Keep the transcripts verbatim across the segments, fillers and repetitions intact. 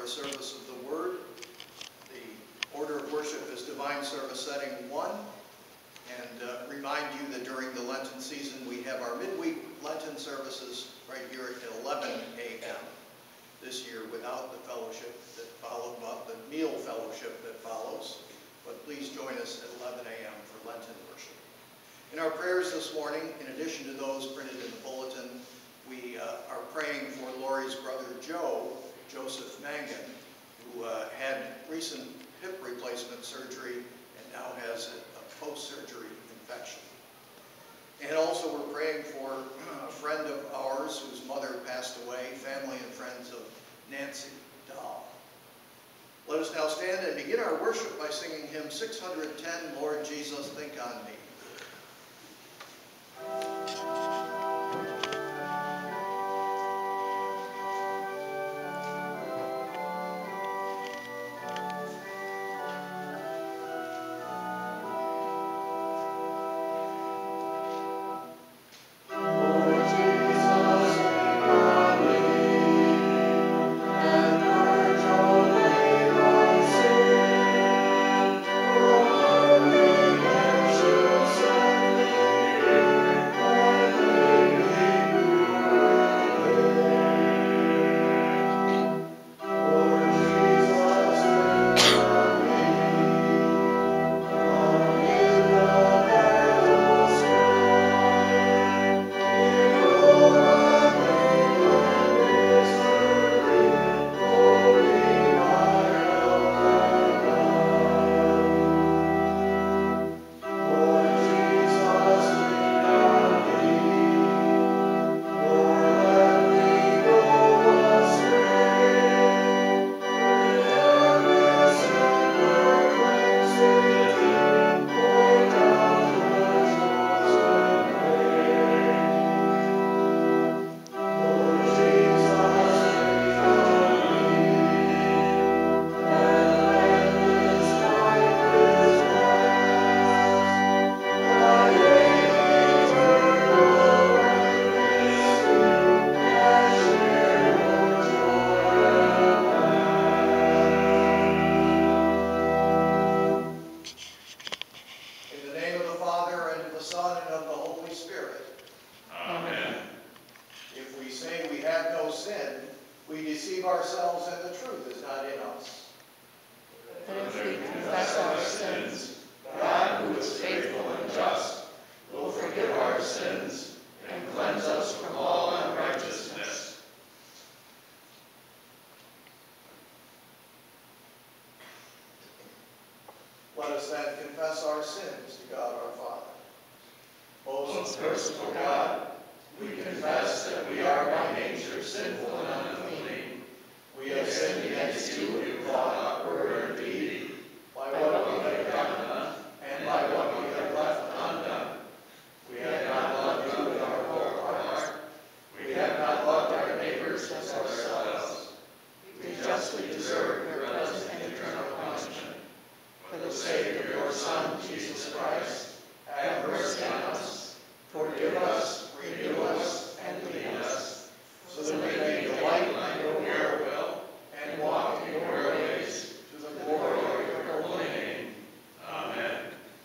a service of the Word. The order of worship is Divine Service Setting one. And uh, remind you that during the Lenten season we have our midweek Lenten services right here at eleven a m This year without the fellowship that followed, not the meal fellowship that follows. But please join us at eleven a m for Lenten worship. In our prayers this morning, in addition to those printed in the bulletin, we uh, are praying for Lori's brother Joe, Joseph Mangan, who uh, had recent hip replacement surgery and now has a, a post-surgery infection. And also we're praying for a friend of ours whose mother passed away, family and friends of Nancy Dahl. Let us now stand and begin our worship by singing hymn six hundred ten, Lord Jesus, Think on Me. Let us then confess our sins to God our Father. Most merciful God, we confess that we are by nature sinful and unclean. We have sinned against you in thought, word, and deed, by what we have done and by what we have left undone. We have not loved you with our whole heart. We have not loved our neighbors as ourselves. We justly deserve your present and eternal punishment. For the sake of your Son, Jesus Christ, have mercy on us, forgive us, renew us, and lead us, so that we may delight in your will and walk in your ways, to the glory of your holy name. Amen.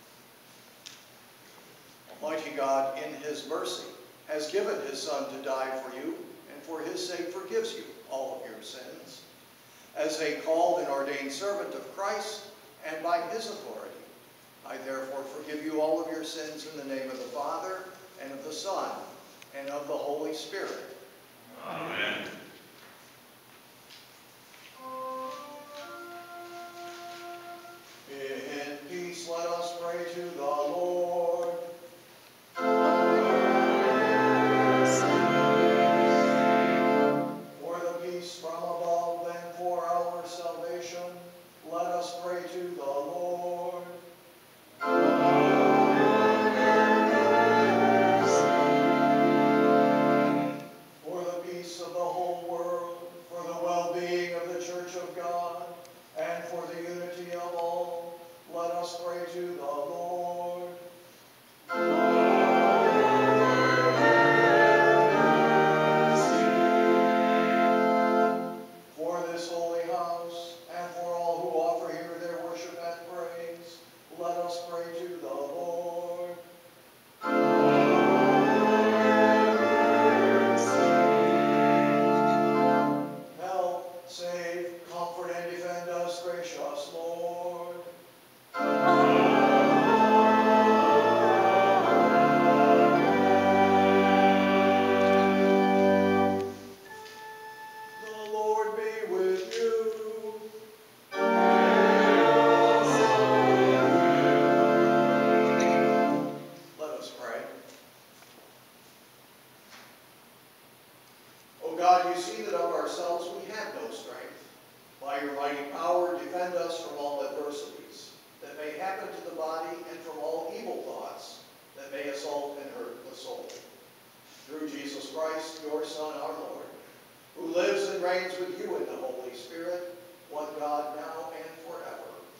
Almighty God, in his mercy, has given his Son to die for you, and for his sake forgives you all of your sins. As a called and ordained servant of Christ, and by his authority, I therefore forgive you all of your sins in the name of the Father, and of the Son, and of the Holy Spirit. Amen. In peace, let us pray to the Lord. For the peace from above and for our salvation, let us pray to the Lord. For the peace of the whole world, for the well-being of the Church of God, and for the unity of all, let us pray to the Lord. For this holy house, power, defend us from all adversities that may happen to the body and from all evil thoughts that may assault and hurt the soul. Through Jesus Christ, your Son, our Lord, who lives and reigns with you in the Holy Spirit, one God, now and forever.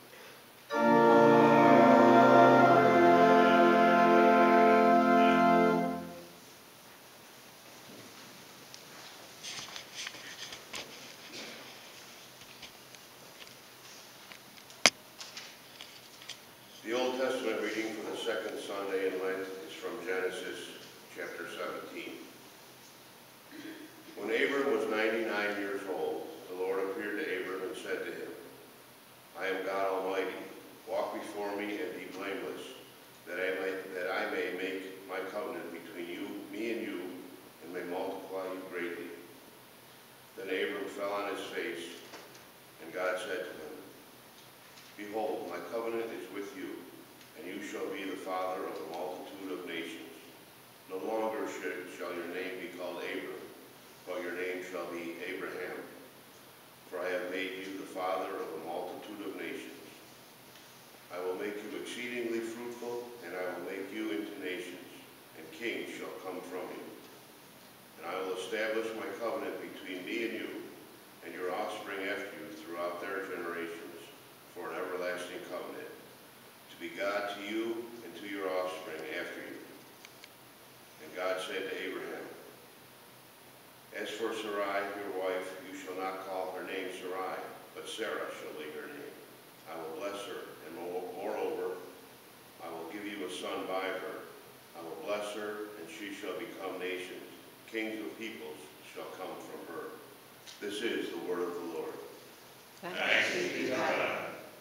The Old Testament reading for the second Sunday in Lent is from Genesis chapter seventeen. When Abram was ninety-nine years old, the Lord appeared to Abram and said to him, I am God Almighty. Walk before me and be blameless, that I may, that I may make my covenant between you, me and you, and may multiply you greatly. Then Abram fell on his face, and God said to him, Behold, my covenant is with you, and you shall be the father of a multitude of nations. No longer should, shall your name be called Abram, but your name shall be Abraham. For I have made you the father of a multitude of nations. I will make you exceedingly fruitful, and I will make you into nations, and kings shall come from you. And I will establish my covenant between me and you, and your offspring after you throughout their generations, for an everlasting covenant, to be God to you and to your offspring after you. And God said to Abraham, As for Sarai, your wife, you shall not call her name Sarai, but Sarah shall be her name. I will bless her, and moreover, I will give you a son by her. I will bless her, and she shall become nations. Kings of peoples shall come from her. This is the word of the Lord. Thanks be to God.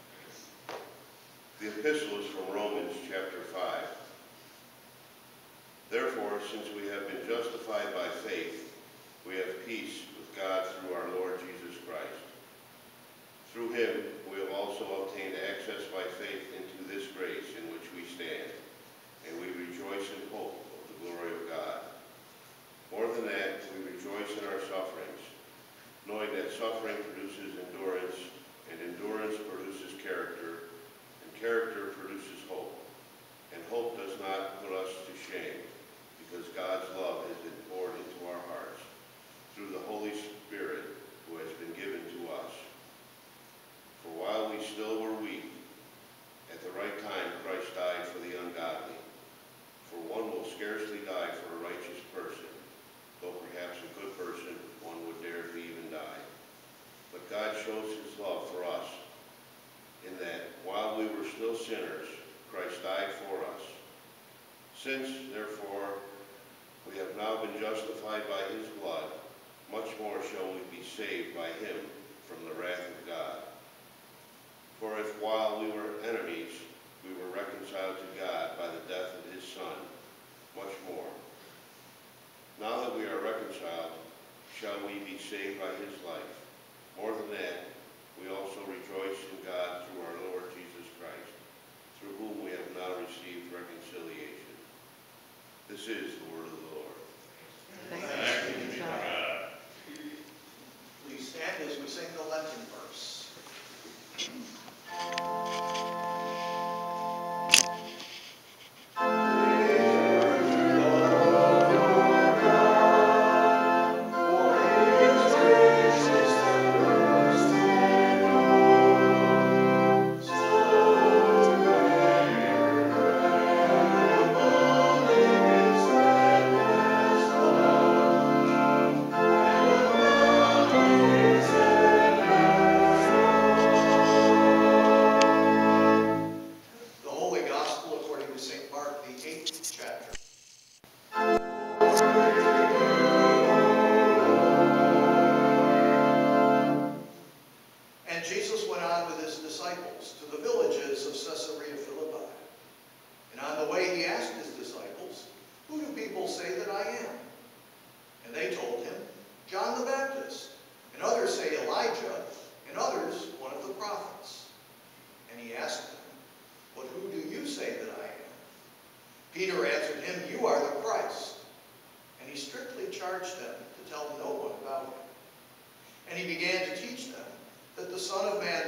The epistle is from Romans chapter five. Therefore, since we have been justified by faith, we have peace with God through our Lord Jesus Christ. Through him, we have also obtained access by faith into this grace in which we stand, and we rejoice in hope of the glory of God. More than that, we rejoice in our sufferings, knowing that suffering produces endurance, and endurance produces character, and character produces hope. And hope does not put us to shame, because God's love has been poured into our hearts through the Holy Spirit who has been given to us. For while we still were weak, at the right time Christ died for the ungodly. For one will scarcely die for a righteous person, though perhaps a good person one would dare to even die. But God shows his love for us, in that while we were still sinners, Christ died for us. Since, therefore, we have now been justified by his blood, much more shall we be saved by him from the wrath of God. For if while we were enemies, we were reconciled to God by the death of his Son, much more, now that we are reconciled, shall we be saved by his life. More than that, we also rejoice in God through our Lord Jesus Christ, through whom we have now received reconciliation. This is the word of the Lord. Thanks be to God. Please stand as we sing the Lenten verse. Peter answered him, "You are the Christ." And he strictly charged them to tell no one about him. And he began to teach them that the Son of Man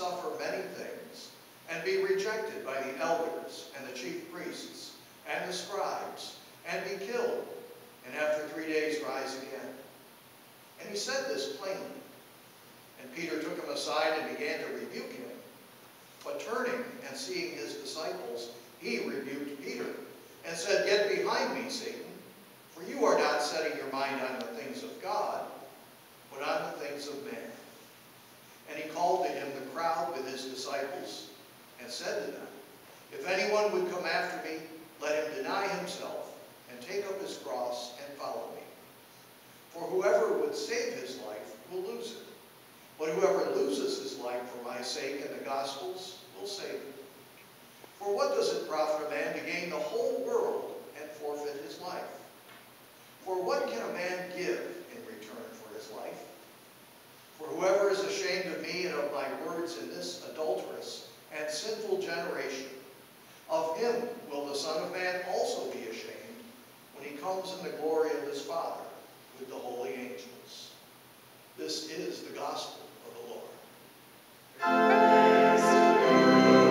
suffer many things and be rejected by the elders and the chief priests and the scribes and be killed, and after three days rise again. And he said this plainly. And Peter took him aside and began to rebuke him. But turning and seeing his disciples, he rebuked Peter and said, "Get behind me, Satan, for you are not setting your mind on the things of God, but on the things of man." And he called to him the crowd with his disciples and said to them, "If anyone would come after me, let him deny himself and take up his cross and follow me. For whoever would save his life will lose it. But whoever loses his life for my sake and the gospel's will save it. For what does it profit a man to gain the whole world and forfeit his life? For what can a man give in return for his life? For whoever is ashamed of me and of my words in this adulterous and sinful generation, of him will the Son of Man also be ashamed when he comes in the glory of his Father with the holy angels." This is the gospel of the Lord. Praise to you,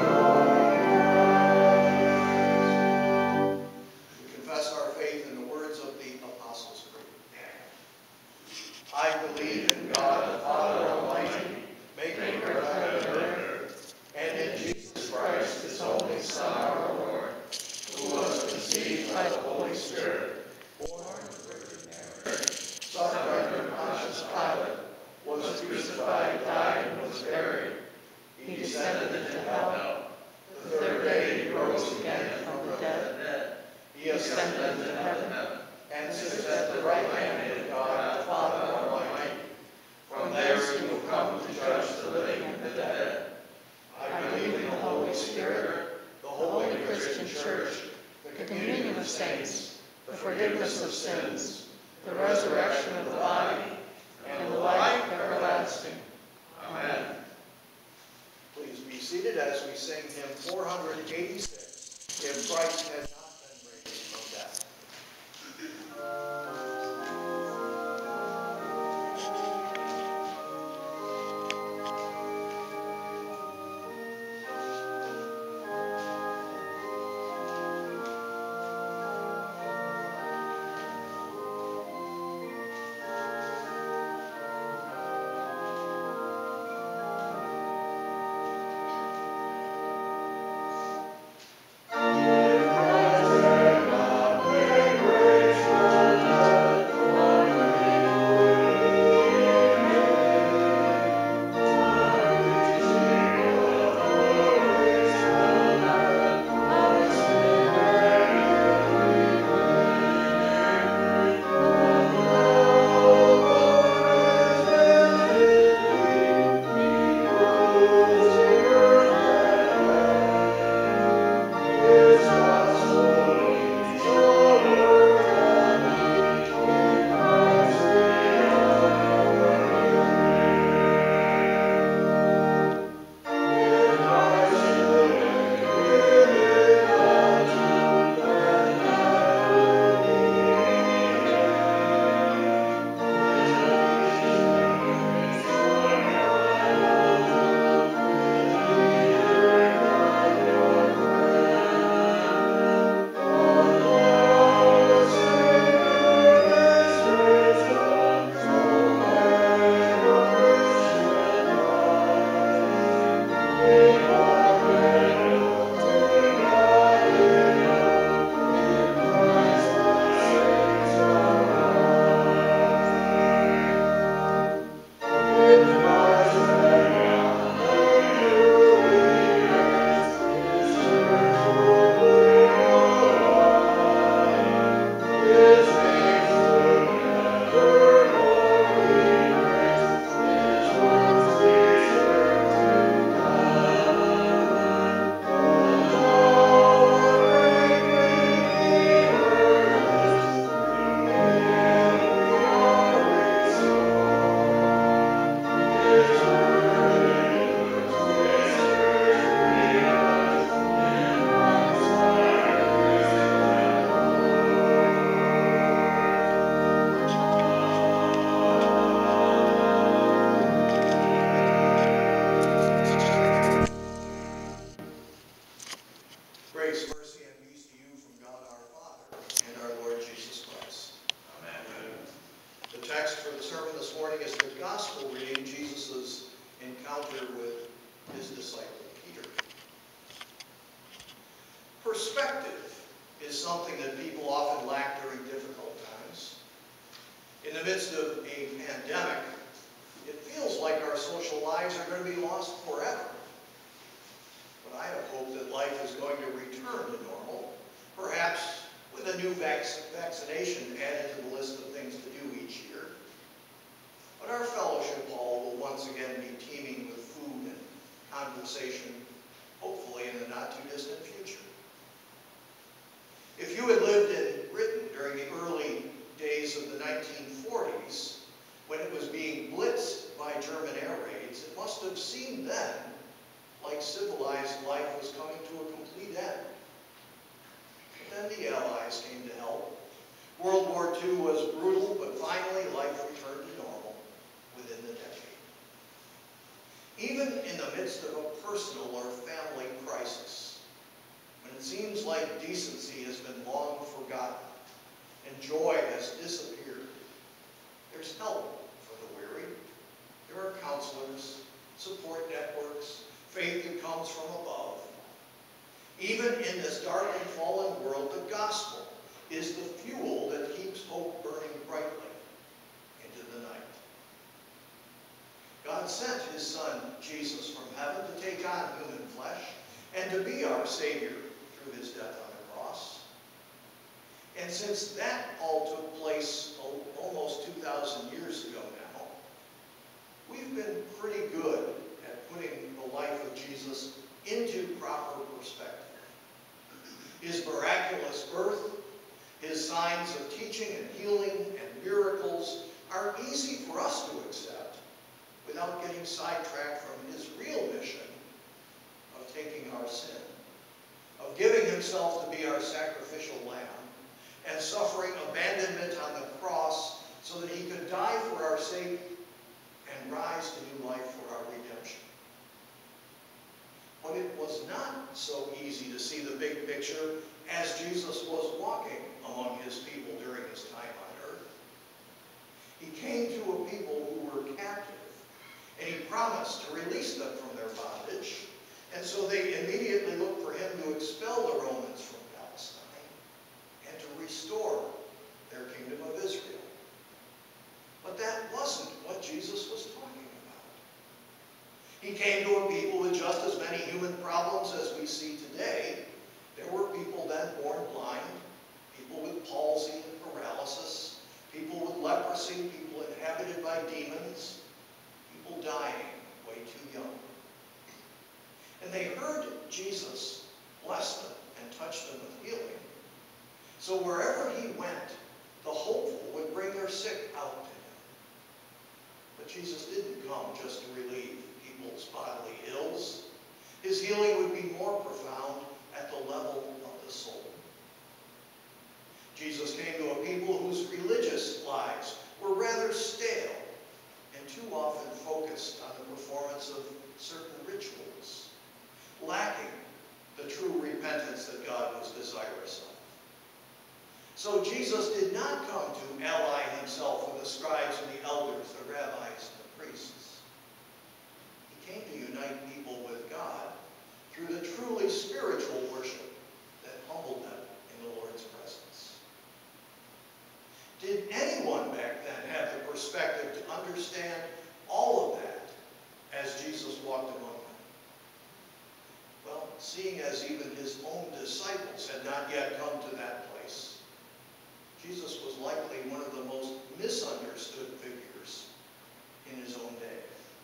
Lord. We confess our faith in the words of the Apostles' Creed. I believe in God the Father Almighty, maker of heaven and earth, and in Jesus Christ, his only Son, our Lord, who was conceived by the Holy Spirit, born of the Virgin Mary, suffered under Pontius Pilate, was crucified, died, and was buried. He descended into hell. The third day he rose again from the dead. He ascended into heaven and sits at the right hand of God the Father Almighty. From there he will come to judge the living and the dead. I believe in the Holy Spirit, the holy Christian Church, the communion of saints, the forgiveness of sins, the resurrection of the body, and the life everlasting. Amen. Please be seated as we sing hymn four hundred eighty-six, If Christ Had Not Been Raised from Death. encounter with his disciple Peter. Perspective is something that people often lack during difficult times. In the midst of a pandemic, it feels like our social lives are going to be lost forever. But I have hope that life is going to return to normal, perhaps with a new vac vaccination added to the list of things to do each year. But our fellowship hall will once again be teeming with food and conversation, hopefully in the not-too-distant future. If you had lived in Britain during the early days of the nineteen forties, when it was being blitzed by German air raids, it must have seemed then like civilized life was coming to a complete end. But then the Allies came to help. World War Two was brutal, but finally life returned to normal within the decade. Even in the midst of a personal or family crisis, when it seems like decency has been long forgotten and joy has disappeared, there's help for the weary. There are counselors, support networks, faith that comes from above. Even in this dark and fallen world, the gospel is the fuel that keeps hope burning brightly into the night. God sent his son, Jesus, from heaven to take on human flesh and to be our Savior through his death on the cross. And since that all took place almost two thousand years ago now, we've been pretty good at putting the life of Jesus into proper perspective. His miraculous birth, his signs of teaching and healing and miracles are easy for us to accept without getting sidetracked from his real mission of taking our sin, of giving himself to be our sacrificial lamb, and suffering abandonment on the cross so that he could die for our sake and rise to new life for our redemption. But it was not so easy to see the big picture as Jesus was walking among his people during his time on earth. He came to a people who were captive, and he promised to release them from their bondage, and so they immediately looked for him to expel the Romans from Palestine and to restore their kingdom of Israel. But that wasn't what Jesus was talking about. He came to a people with just as many human problems as we see today. There were people then born blind, people with palsy and paralysis, people with leprosy, people inhabited by demons, people dying way too young. And they heard Jesus bless them and touch them with healing. So wherever he went, the hopeful would bring their sick out to him. But Jesus didn't come just to relieve people's bodily ills. His healing would be more profound at the level of the soul. Jesus came to a people whose religious lives were rather stale and too often focused on the performance of certain rituals, lacking the true repentance that God was desirous of. So Jesus did not come to ally himself with the scribes and the elders, the rabbis and the priests. He came to unite people with God through the truly spiritual worship that humbled them in the Lord's presence. Did anyone back then have the perspective to understand all of that as Jesus walked among them? Well, seeing as even his own disciples had not yet come to that place, Jesus was likely one of the most misunderstood figures in his own day.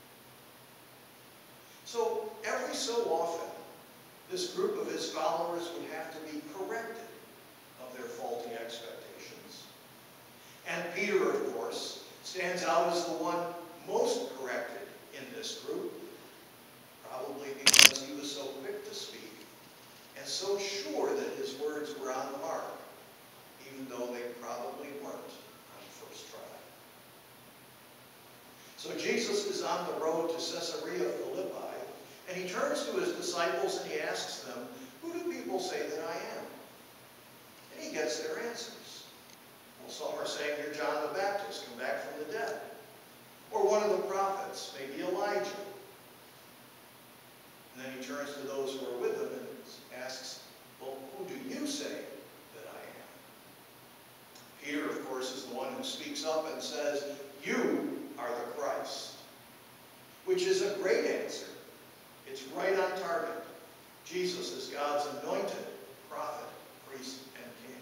So every so often, this group of his followers would have to be corrected of their faulty expectations. And Peter, of course, stands out as the one most corrected in this group, probably because he was so quick to speak and so sure that his words were on the mark, even though they probably weren't on first try. So Jesus is on the road to Caesarea Philippi, and he turns to his disciples and he asks them, "Who do people say that I am?" And he gets their answers. Well, some are saying you're John the Baptist, come back from the dead. Or one of the prophets, maybe Elijah. he turns to those who are with him and asks, well, who do you say that I am? Peter, of course, is the one who speaks up and says, you are the Christ, which is a great answer. It's right on target. Jesus is God's anointed prophet, priest, and king.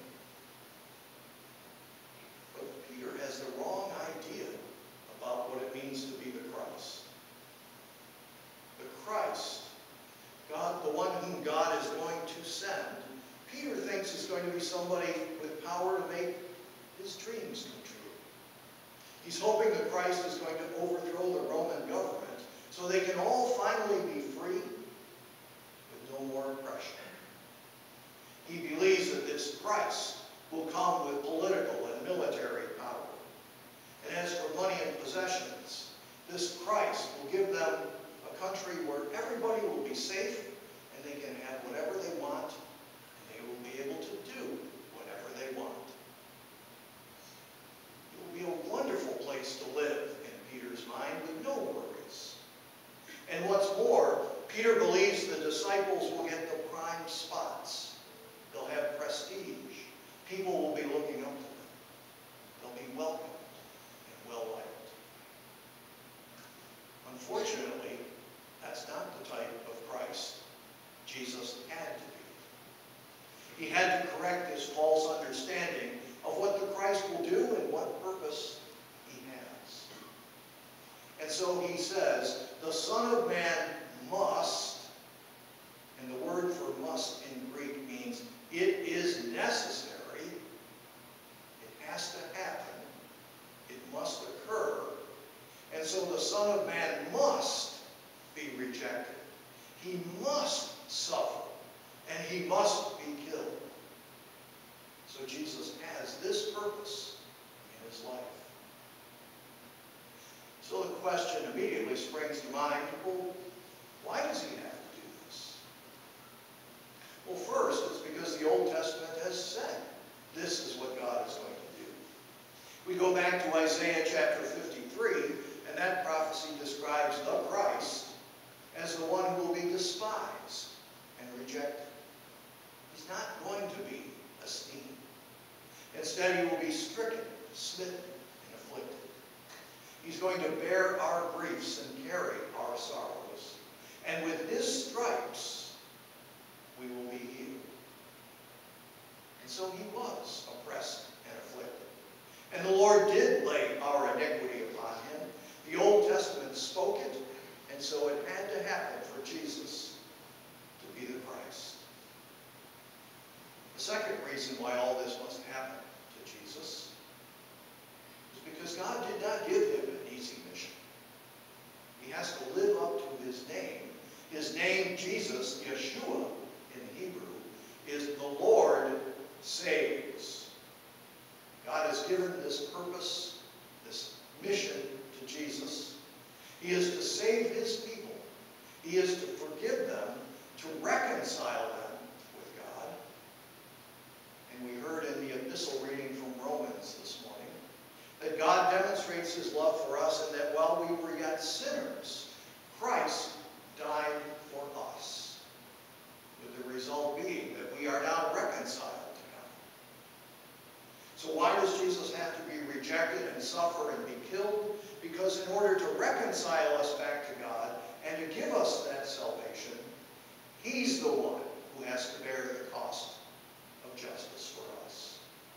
But Peter has the wrong idea about what it means to be the Christ. The Christ, God, the one whom God is going to send, Peter thinks is going to be somebody with power to make his dreams come true. He's hoping the Christ is going to overthrow the Roman government so they can all finally be free with no more oppression. He believes that this Christ will come with political and military power. And as for money and possessions, this Christ will give them a country where everybody will be safe and they can have whatever they want and they will be able to do whatever they want. It will be a wonderful place to live in Peter's mind with no worries. And what's more, Peter believes the disciples will get the prime spots. They'll have prestige. People will be looking up to them. They'll be welcomed and well-liked. Unfortunately, that's not the type of Christ Jesus had to be. He had to correct this false understanding of what the Christ will do and what purpose he has. And so he says, the Son of Man must, and the word for must in Greek means it is necessary, it has to happen, it must occur, and so the Son of Man must be rejected. He must suffer, and he must be killed. So Jesus has this purpose in his life. So the question immediately springs to mind, well, why does he have to do this? Well, first, it's because the Old Testament has said this is what God is going to do. We go back to Isaiah chapter fifty-three, and that prophecy describes the Christ as the one who will be despised and rejected. He's not going to be esteemed. Instead, he will be stricken, smitten, and afflicted. He's going to bear our griefs and carry our sorrows. And with his stripes, we will be healed. And so he was oppressed and afflicted. And the Lord did lay our iniquity upon him. The Old Testament spoke it, and so it had to happen for Jesus to be the Christ. The second reason why all this must happen to Jesus is because God did not give him an easy mission. He has to live up to his name. His name, Jesus, Yeshua in Hebrew, is the Lord saves. God has given this purpose, this mission to Jesus. He is to save his people. He is to forgive them, to reconcile them with God. And we heard in the epistle reading from Romans this morning that God demonstrates his love for us and that while we were yet sinners, Christ died for us, with the result being that we are now reconciled to God. So why does Jesus have to be rejected and suffer and be killed? Because in order to reconcile us back to God and to give us that salvation, he's the one who has to bear the cost of justice for us.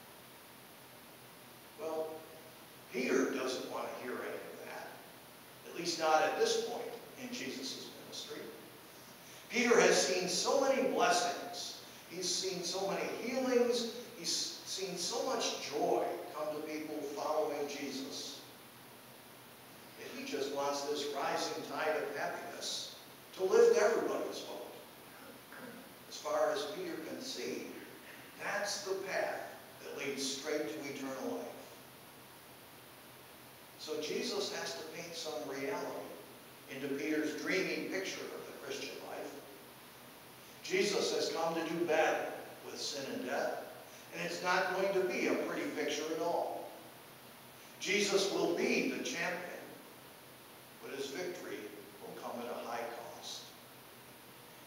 Well, Peter doesn't want to hear any of that, at least not at this point in Jesus' ministry. Peter has seen so many blessings. He's seen so many healings. He's seen so much joy come to people following Jesus. That he just wants this rising tide of happiness to lift everybody's boat. As far as Peter can see, that's the path that leads straight to eternal life. So Jesus has to paint some reality into Peter's dreamy picture of the Christian life. Jesus has come to do battle with sin and death, and it's not going to be a pretty picture at all. Jesus will be the champion, but his victory will come at a high cost.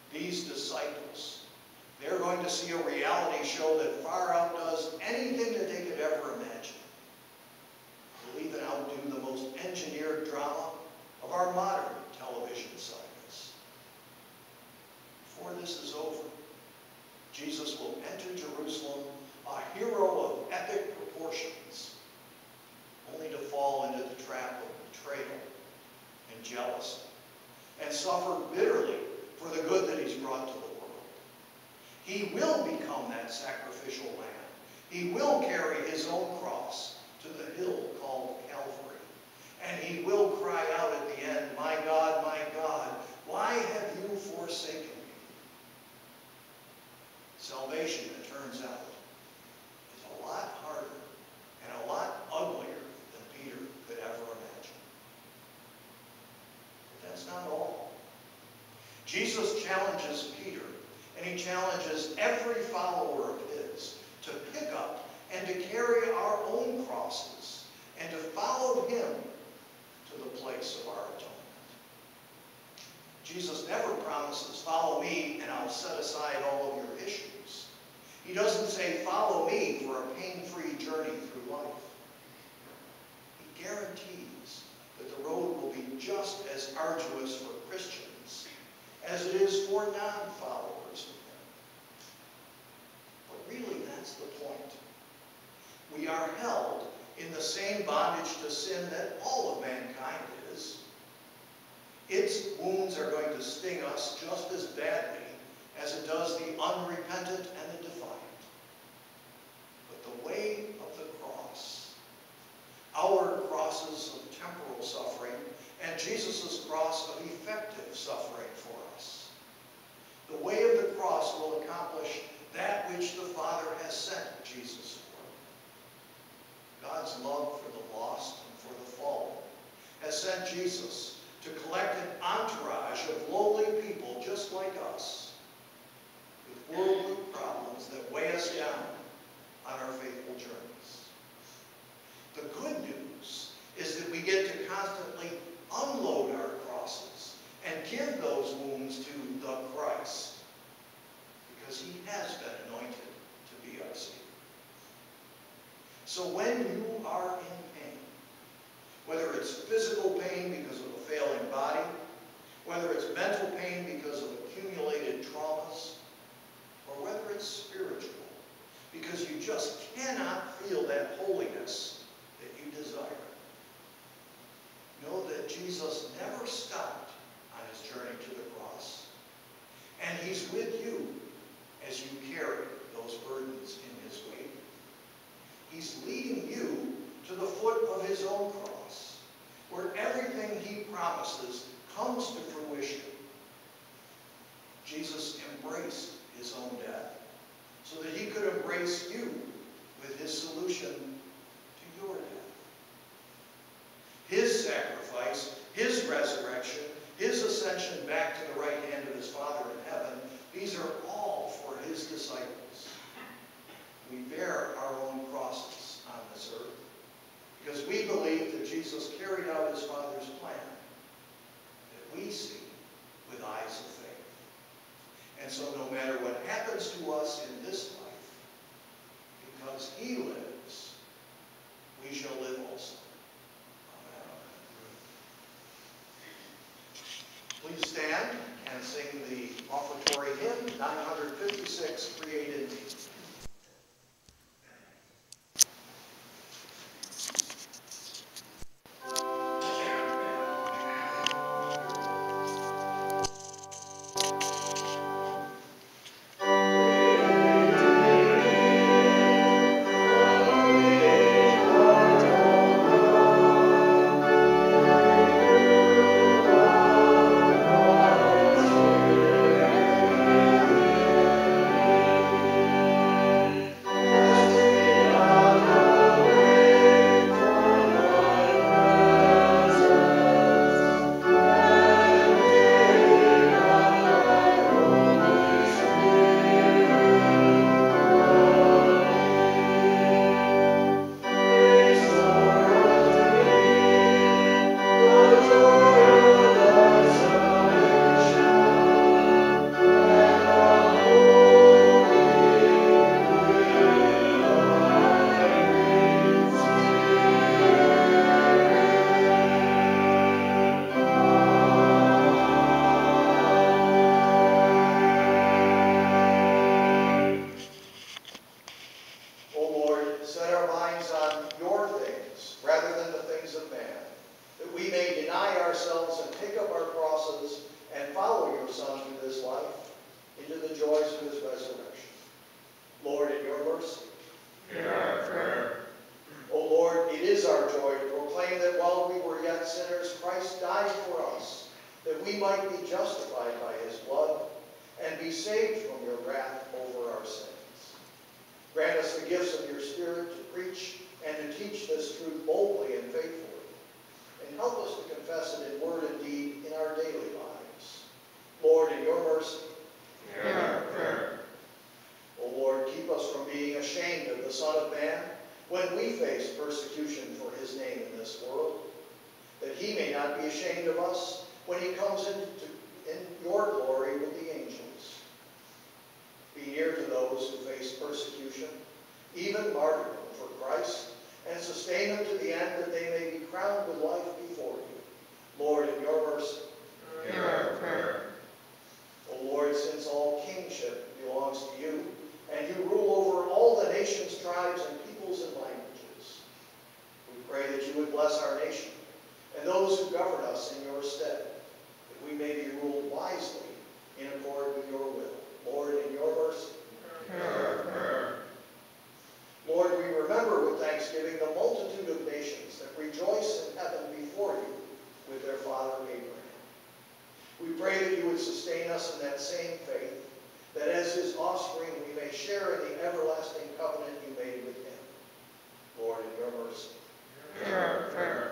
going to see a reality show that far outdoes anything that they could ever imagine. Will even outdo the most engineered drama of our modern television sagas. Before this is over, Jesus will enter Jerusalem, a hero of epic proportions, only to fall into the trap of betrayal and jealousy, and suffer bitterly for the good that he's brought to the world. He will become that sacrificial lamb. He will carry his own cross to the hill called Calvary. And he will cry out at the end, "My God, my God, why have you forsaken me?" Salvation, it turns out, is a lot harder and a lot uglier than Peter could ever imagine. But that's not all. Jesus challenges Peter, and he challenges every follower of his to pick up and to carry our own crosses and to follow him to the place of our atonement. Jesus never promises, "Follow me and I'll set aside all of your issues." He doesn't say, "Follow me for a pain-free journey through life." He guarantees that the road will be just as arduous for Christians as it is for non-followers of him. But really, that's the point. We are held in the same bondage to sin that all of mankind is. Its wounds are going to sting us just as badly as it does the unrepentant and the defiant. But the way of the cross, our crosses of temporal suffering and Jesus' cross of effective suffering for us, the way of the cross will accomplish that which the Father has sent Jesus for. God's love for the lost and for the fallen has sent Jesus to collect an entourage of lowly people just like us, with worldly problems that weigh us down on our faithful journeys. The good news is that we get to constantly unload our crosses and give those wounds to the Christ, because he has been anointed to be our Savior. So when you are in pain, whether it's physical pain because of a failing body, whether it's mental pain because of accumulated traumas, or whether it's spiritual because you just cannot feel that holiness that you desire, know that Jesus never stopped on his journey to the cross, and he's with you as you carry those burdens in his weight. He's leading you to the foot of his own cross, where everything he promises comes to fruition. Jesus embraced his own death so that he could embrace you with his solution to your death. His sacrifice, his resurrection, his ascension back to the right hand of his Father in heaven, these are all for his disciples. We bear our own crosses on this earth because we believe that Jesus carried out his Father's plan that we see with eyes of faith. And so no matter what happens to us in this life, because he lives, we shall live also. Amen. Please stand and sing the offertory hymn, nine fifty-six, Create in Me. unto this life, into the joys of his resurrection. Lord, in your mercy, hear our prayer. O Lord, it is our joy to proclaim that while we were yet sinners, Christ died for us, that we might be justified by his blood and be saved from your wrath over our sins. Grant us the gifts of your Spirit to preach and to teach this truth boldly and faithfully, and help us to confess it in word and deed in our daily lives. Lord, in your mercy, hear our prayer. O Lord, keep us from being ashamed of the Son of Man when we face persecution for his name in this world, that he may not be ashamed of us when he comes into in your glory with the angels. Be near to those who face persecution, even martyrdom for Christ, and sustain them to the end that they may be crowned with life before you. Lord, in your mercy, hear our prayer. O Lord, since all kingship belongs to you, and you rule over all the nations, tribes, and peoples and languages, we pray that you would bless our nation and those who govern us in your stead, that we may be ruled wisely in accord with your will. Lord, in your mercy, hear our prayer. Lord, we remember with thanksgiving the multitude of nations that rejoice in heaven before you with their father Abraham. We pray that you would sustain us in that same faith, that as his offspring we may share in the everlasting covenant you made with him. Lord, in your mercy. Hear our prayer.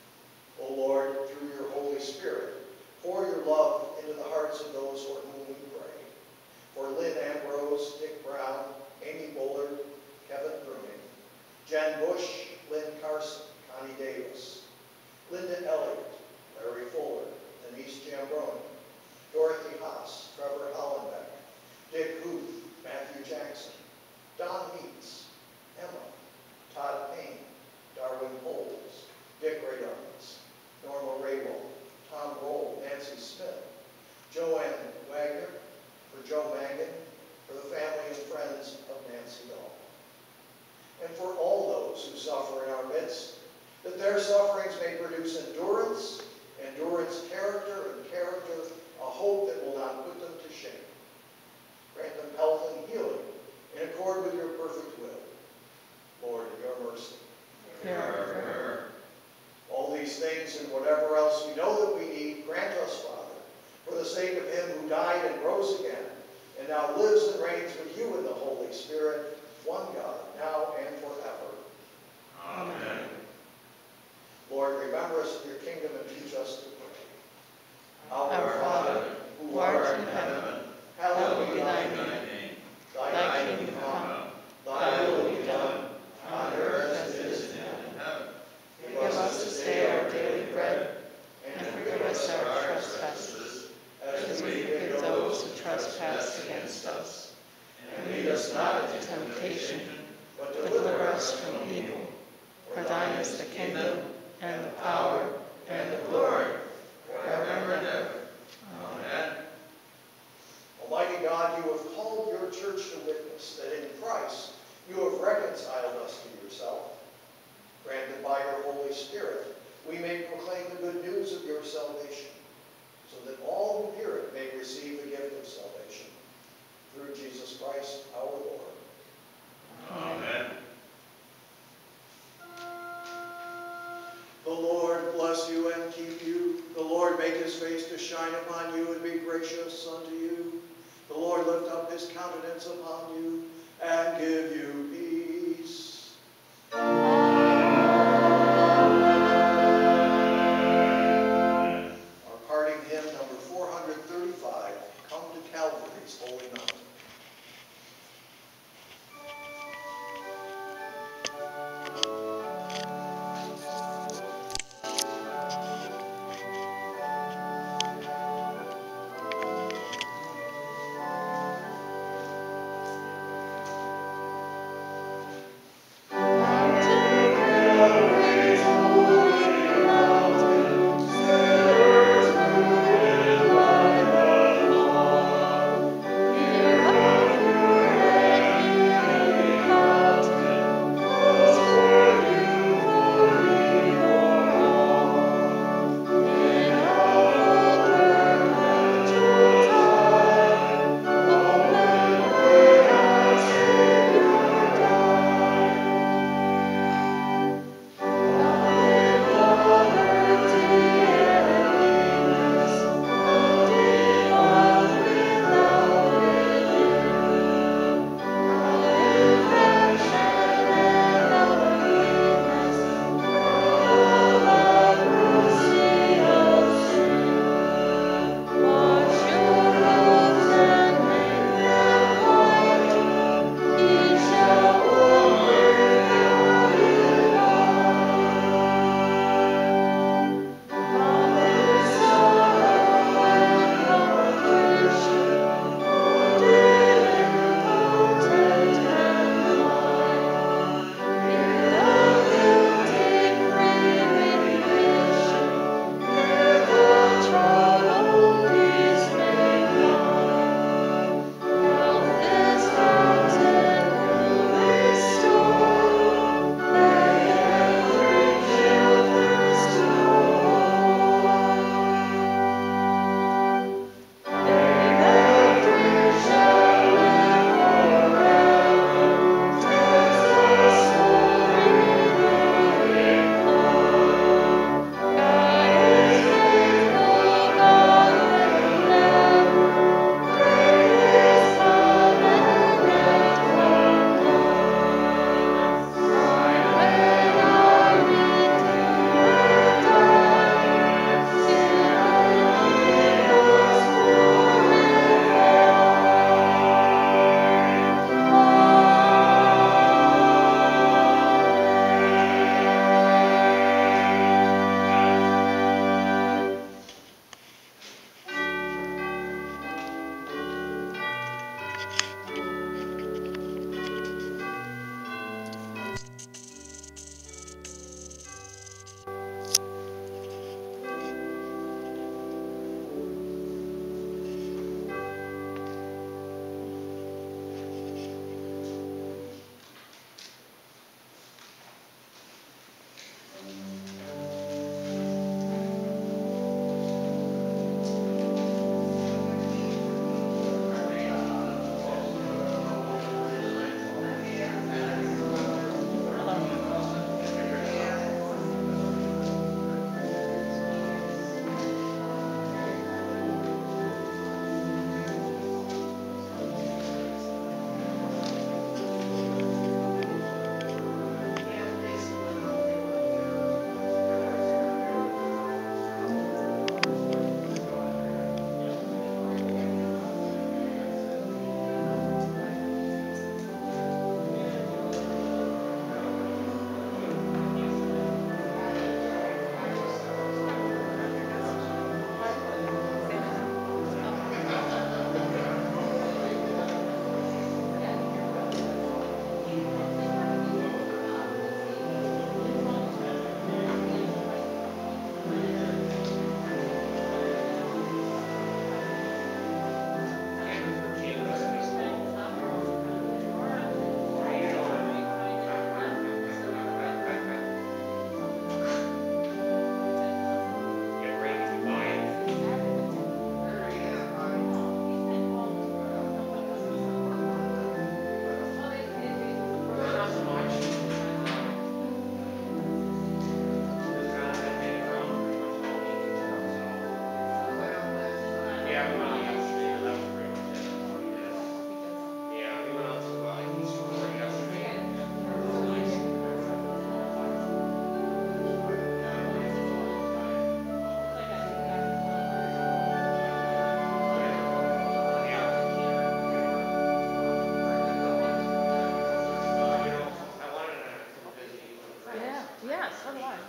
O Lord, through your Holy Spirit, pour your love into the hearts of those for whom we pray. For Lynn Ambrose, Dick Brown, Amy Bullard, Kevin Bruning, Jen Bush, Lynn Carson, Connie Davis, Linda Elliott, Larry Fuller, Denise Jambroni, Dorothy Haas, Trevor Hollenbeck, Dick Huth, Matthew Jackson, Don Heats, Emma, Todd Payne, Darwin Bowles, Dick Radons, Norma Rabel, Tom Roll, Nancy Smith, Joanne Wagner, for Joe Mangan, for the family and friends of Nancy Dahl, and for all those who suffer in our midst, that their sufferings may produce endurance, endurance character, and character a hope that will not put them to shame. Grant them health and healing in accord with your perfect will. Lord, in your mercy. Hear our prayer. All these things and whatever else we know that we need, grant us, Father, for the sake of him who died and rose again, and now lives and reigns with you in the Holy Spirit, one God, now and forever. Amen. Lord, remember us in your kingdom and teach us to pray. Our Father, who art in heaven, hallowed be thy name. Thy kingdom come, thy will be done, on earth as it is in heaven. Give us this day our daily bread, and forgive us our trespasses, as we forgive those who trespass against us. And lead us not into temptation, but deliver us from evil. For thine is the kingdom, and the power, and the glory, forever and ever. Amen. Almighty God, you have called your church to witness that in Christ you have reconciled us to yourself. Grant that by your Holy Spirit we may proclaim the good news of your salvation, so that all who hear it may receive the gift of salvation. Through Jesus Christ our Lord. Amen. The Lord bless you and keep you. The Lord make his face to shine upon you and be gracious unto you. The Lord lift up his countenance upon you and give you peace. Our parting hymn, number four hundred thirty-five, Come to Calvary's Holy Mountain.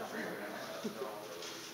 Abraham, myself,